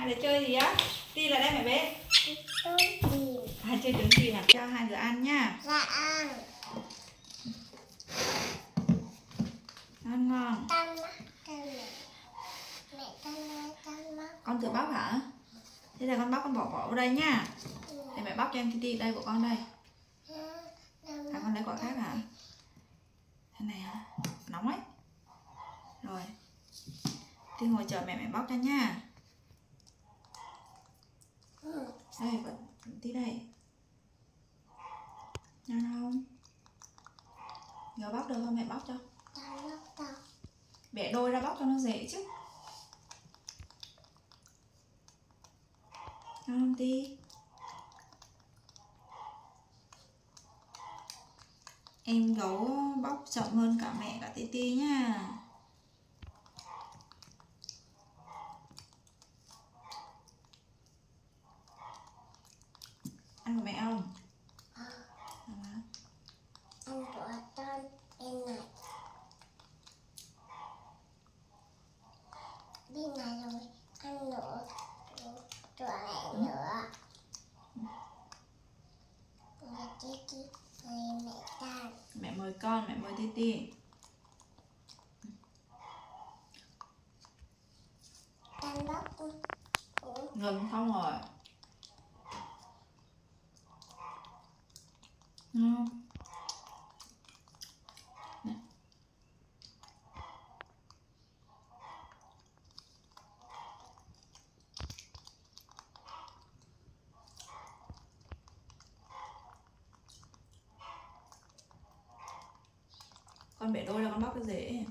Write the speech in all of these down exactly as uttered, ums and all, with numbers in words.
Hai đứa chơi gì á? Ti là đây mẹ bé. Chơi tìm. À, chơi trứng tìm à? Cho hai đứa ăn nha. Dạ ăn. Ăn ngon. Tan mắt, tan mẹ. Mẹ tan mắt, tan mắt. Con tự bóc hả? Thế là con bóc con bỏ bỏ vào đây nha. Để mẹ bóc cho em Titi đây của con đây. À, con lấy quả khác hả? Thế này hả? Nóng ấy. Rồi. Ti ngồi chờ mẹ mẹ bóc cho nha. Đây, vẫn tí đây. Ngon không? Giờ bóc được không? Mẹ bóc cho. Bẻ đôi ra bóc cho nó dễ chứ. Ngon không Ti? Em gấu bóc chậm hơn cả mẹ cả Titi nha. Ăn của mẹ không? À. Ăn của con bên này. Bên này rồi ăn nữa. Chỗ này nữa. Mẹ Titi, mẹ tan. Mẹ mời con, mẹ mời Titi. Tan bóc. Ngừng không rồi. Ngon. Nè. Con bẻ đôi là con bóc cái dễ.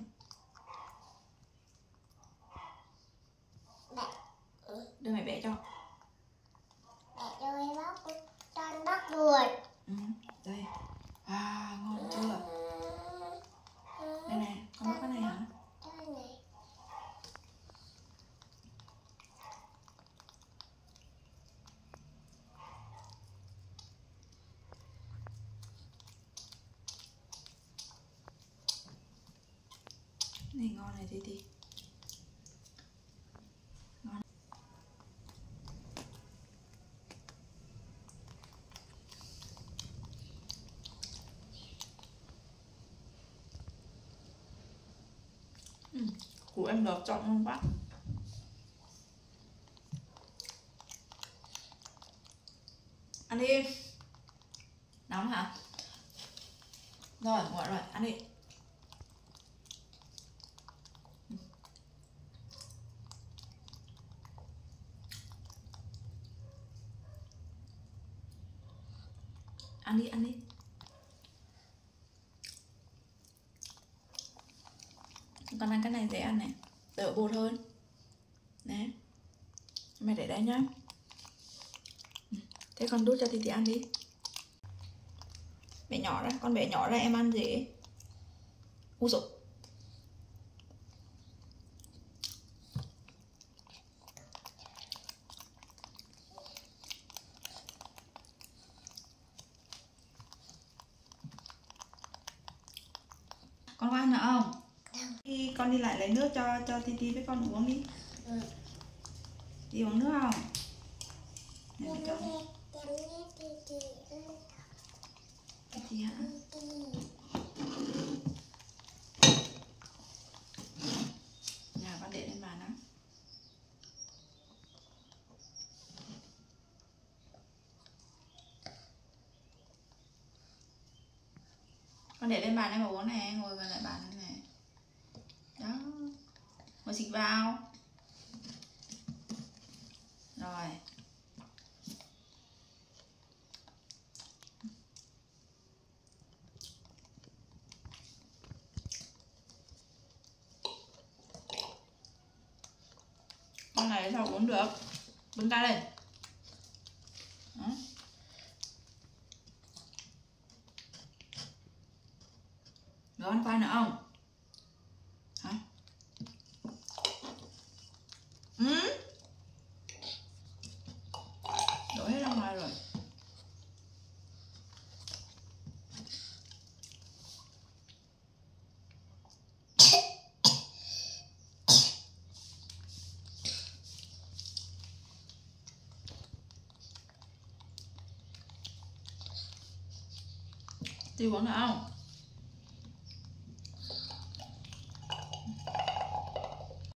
Bẻ. Đưa mẹ bẻ cho. Bẻ đôi bóc. Con bóc ruột. Ừ, đây. À, ngon chưa? Đây nè, con bóc cái này hả? Cái này. Này ngon này Titi. Ngon. Ừ, của em lột trọng không bác? Ăn đi. Nóng hả? Rồi, nguội rồi, ăn đi. Ăn đi, ăn đi. Con ăn cái này dễ ăn này, đỡ bột hơn. Nè, mẹ để đây nhá. Thế con đút cho Titi ăn đi. Bẻ nhỏ ra, con bẻ nhỏ ra em ăn dễ. Ui dồi. Con có ăn nữa không? Khi con đi lại lấy nước cho cho Titi với con uống đi. Ừ. Đi uống nước không? Này cho. Titi hả? Nhà con để lên bàn đó. Con để lên bàn em uống này, ngồi gần lại bàn này. Đó. Ngồi xịt vào. Rồi. Con này sao uống được? Bưng tay lên. Đó. Rồi ăn khoai nữa không? Hả? Ừ? Đổ hết ra ngoài rồi. Titi uống được không?